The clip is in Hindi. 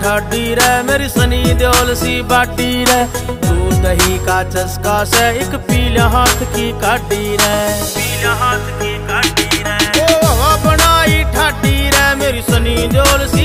ठाडी रे मेरी सनी देओल सी बाटी रे। दूध दही का चस्का से एक पीला हाथ की काटी रे, पीला हाथ की काटी रे। ओ बनाई ठाडी रे मेरी सनी देओल सी